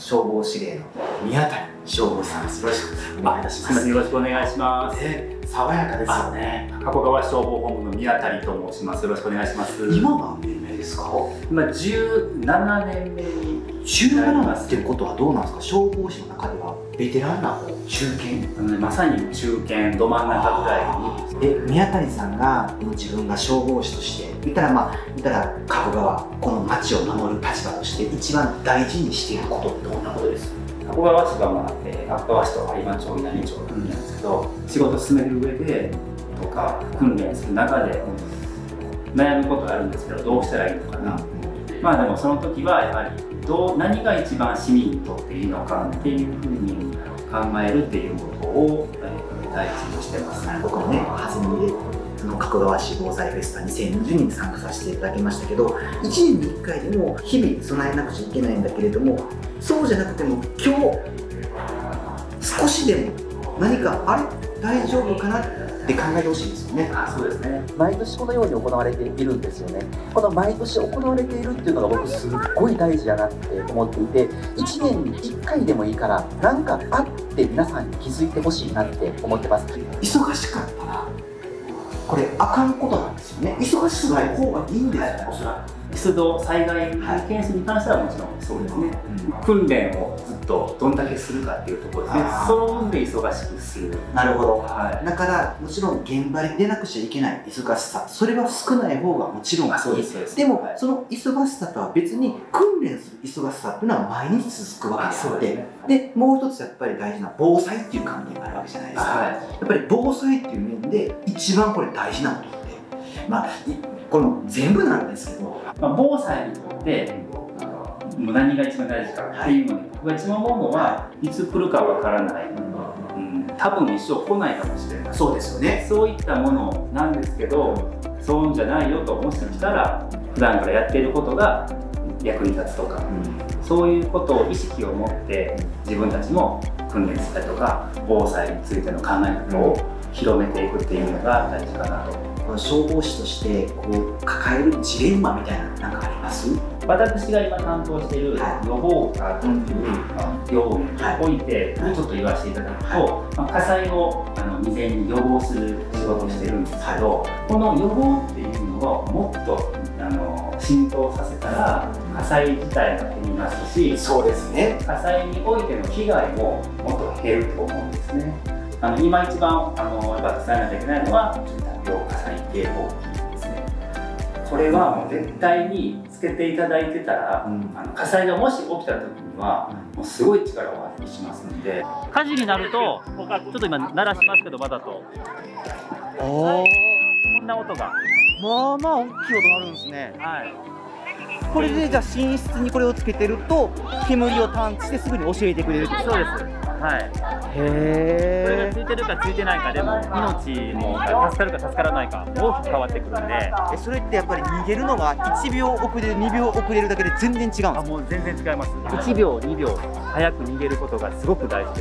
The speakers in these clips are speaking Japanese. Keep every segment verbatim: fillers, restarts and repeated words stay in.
消防司令の宮谷消防士さんです。よろしくお願いいたします。 よろしくお願いします。 えー、爽やかですよね。 加古川消防本部の宮谷と申します。よろしくお願いします。 今何年目ですか？ 今じゅうななねんめにじゅうななってことはどうなんですか？消防士の中ではベテランな方、中堅、 まさに中堅ど真ん中ぐらいに。 え、宮谷さんが自分が消防士として言ったら、まあ言ったら加古川、この町を守る立場として一番大事にしていることってどんなことですか？ 加古川市は、まあえー、加古川市と有馬町、稲荷町なんですけど、うん、仕事進める上でとか訓練する中で悩むことがあるんですけど、どうしたらいいのかな、うん、まあでもその時はやはりどう何が一番市民にとっていいのかっていうふうに考えるっていうことを、えー、第一にしてます。 僕もね、弾みでその加古川市防災フェスタにせんにじゅうにに参加させていただきましたけど、いちねんにいっかいでも日々備えなくちゃいけないんだけれども、そうじゃなくても今日少しでも何かあれ大丈夫かなって考えてほしいですよね。 あ、そうですね。 毎年このように行われているんですよね。この毎年行われているっていうのが僕すっごい大事だなって思っていて、いちねんにいっかいでもいいから何かあって皆さんに気づいてほしいなって思ってます。 忙しかったらこれあかんことなんですよね。忙しくない方がいいんですよ、おそらく。 出動災害件数に関してはもちろんそうですね、うん、訓練をずっとどんだけするかっていうところですね。その分で忙しくする。 なるほど、 はい、 だからもちろん現場に出なくちゃいけない忙しさ、それは少ない方がもちろんそうです。でも、はい、その忙しさとは別に訓練する忙しさっていうのは毎日続くわけであって、で、ね、もう一つやっぱり大事な防災っていう観点があるわけじゃないですか、はい、やっぱり防災っていう面で一番これ大事なことって、まあこの全部なんですけど、 まあ、防災にとってもう何が一番大事かっていうので、僕が一番思うのはいつ来るかわからない、うん、多分一生来ないかもしれない。 そうですよね。 そういったものなんですけど、そういうんじゃないよともしかしたら普段からやっていることが役に立つとか、うん、そういうことを意識を持って自分たちも訓練したりとか防災についての考え方を広めていくっていうのが大事かなと。 消防士としてこう抱えるジレンマみたいな何かあります？ 私が今担当している予防課という業務においてちょっと言わせていただくと、まあ、火災をあの未然に予防する仕事をしてるんですけど、この予防っていうのをもっとあの浸透させたら火災自体が減りますし、 そうですね、 火災においての被害ももっと減ると思うんですね。あの今一番あのやっぱ伝えなきゃいけないのは火災警報器ですね。これはもう絶対につけていただいてたら、うん、あの火災がもし起きた時には、うん、もうすごい力を発揮しますので、火事になるとちょっと今鳴らしますけどわざとこんな音がまあまあ大きい音鳴るんですね。 はい、 これでじゃあ寝室にこれをつけてると煙を探知してすぐに教えてくれるってこと？ そうです。はい。 へこれがついてるかついてないかでも命も助かるか助からないか大きく変わってくるんで。 え、それってやっぱり逃げるのがいちびょう遅れるにびょう遅れるだけで全然違うんですか？ あ、もう全然違います。いちびょうにびょう早く逃げることがすごく大事です。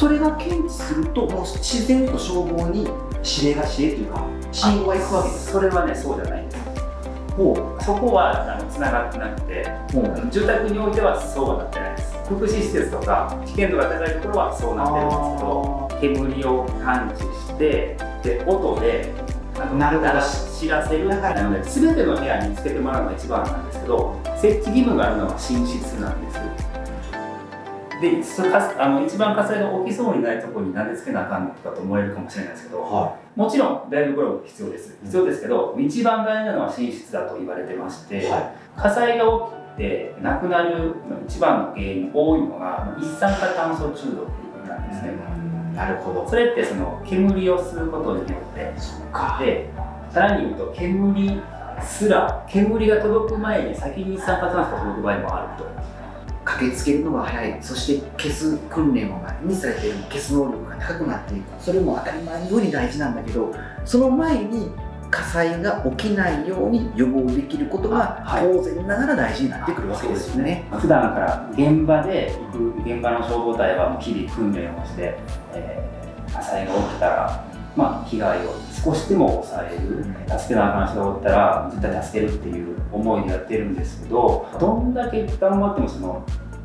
それが検知するともう自然と消防に指令が指令というか信号がいくわけです。 それはね、そうじゃないんです。そこはあのつながってなくて、住宅においてはそうはなってないです。福祉施設とか危険度が高いところはそうなってるんですけど、煙を感知してで音で鳴ら知らせる。なので全ての部屋につけてもらうのが一番なんですけど、設置義務があるのは寝室なんです。で、それかあの一番火災が起きそうにないところになんでつけなあかんのかと思われるかもしれないですけど、はい、もちろん台所も必要です必要ですけど、一番大事なのは寝室だと言われてまして、はい、火災が起きて亡くなる一番の原因多いのが一酸化炭素中毒なんですね。 なるほど。 それってその煙を吸うことによってで、さらに言うと煙すら煙が届く前に先に一酸化炭素が届く場合もあると。 駆けつけるのが早い、そして消す訓練を毎日されているので消す能力が高くなっていく、それも当たり前のように大事なんだけど、その前に火災が起きないように予防できることが当然ながら大事になってくるわけですよね。 普段から現場で行く現場の消防隊は日々訓練をして、えー、火災が起きたら、まあ、被害を少しでも抑える、助けなあかん人がおったら絶対助けるっていう思いでやってるんですけど、どんだけ頑張ってもその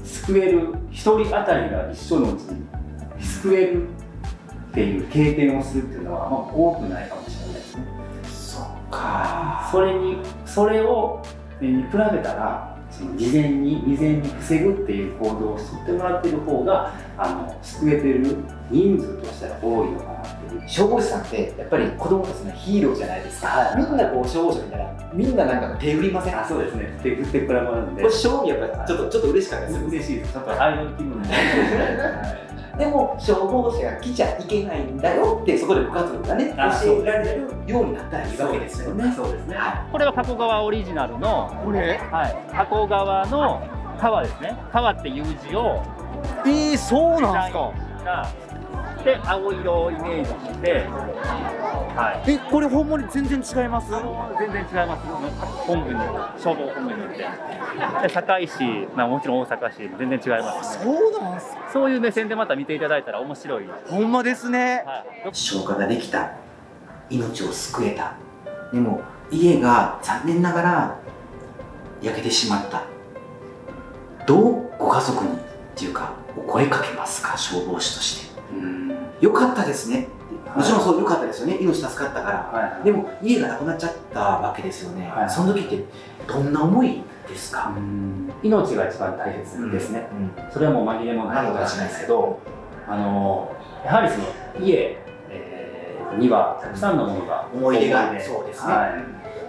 救えるひとり当たりが一緒のうちに救えるっていう経験をするっていうのは、まあ、多くないかもしれないですね。 そっか。 それにそれをに比べたら、その事前に未然に防ぐっていう行動を取ってもらってる方があの救えてる人数としては多いのかなっていう。 消防士さんってやっぱり子供たちのヒーローじゃないですか、はい、みんなこう消防車みたいな、みんななんか手振りません？ あ、そうですね、手振ってくれるんで、 これ正味やっぱりちょっとちょっと嬉しかったです。 嬉しいです。ちょっとアイドル気分ででも消防車が来ちゃいけないんだよってそこでご家族がね教えられるようになったらいいわけですよね。 そうですね。 これは加古川オリジナルの、 これ、 はい、加古川の川ですね。川っていう字をえー、そうなんですか。 で青色をイメージして、はい、 え、これほんまに全然違います？ 全然違います。本部に消防本部によってで堺市、まあ、もちろん大阪市全然違います、ね、 そうなんすか。 そういう目線でまた見ていただいたら面白い。 ほんまですね、 はい、 消火ができた、命を救えた、でも家が残念ながら焼けてしまった、どうご家族にっていうかお声かけますか、消防士として。うん、よかったですね、もちろんそうよかったですよね、命助かったから、はい、でも家がなくなっちゃったわけですよね、はい、その時ってどんな思いですか？ うん、命が一番大切ですね、うんうん、それはもう紛れもないことなんですけど、あのやはりその家、えー、にはたくさんのものが思い出が、そうですね、 はい、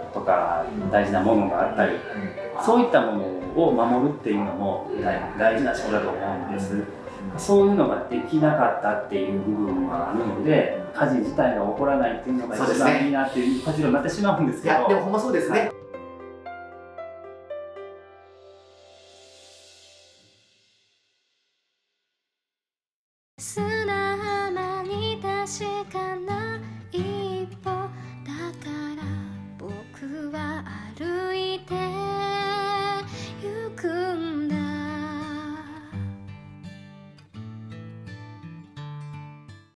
とか大事なものがあったり、うん、そういったものを守るっていうのも大事な仕事だと思うんです。そういうのができなかったっていう部分があるので、火事自体が起こらないっていうのが一番いいなっていう活動になってしまうんですけど。 いやでもほんまそうですね、はい。 砂浜に確かな一歩だから僕は歩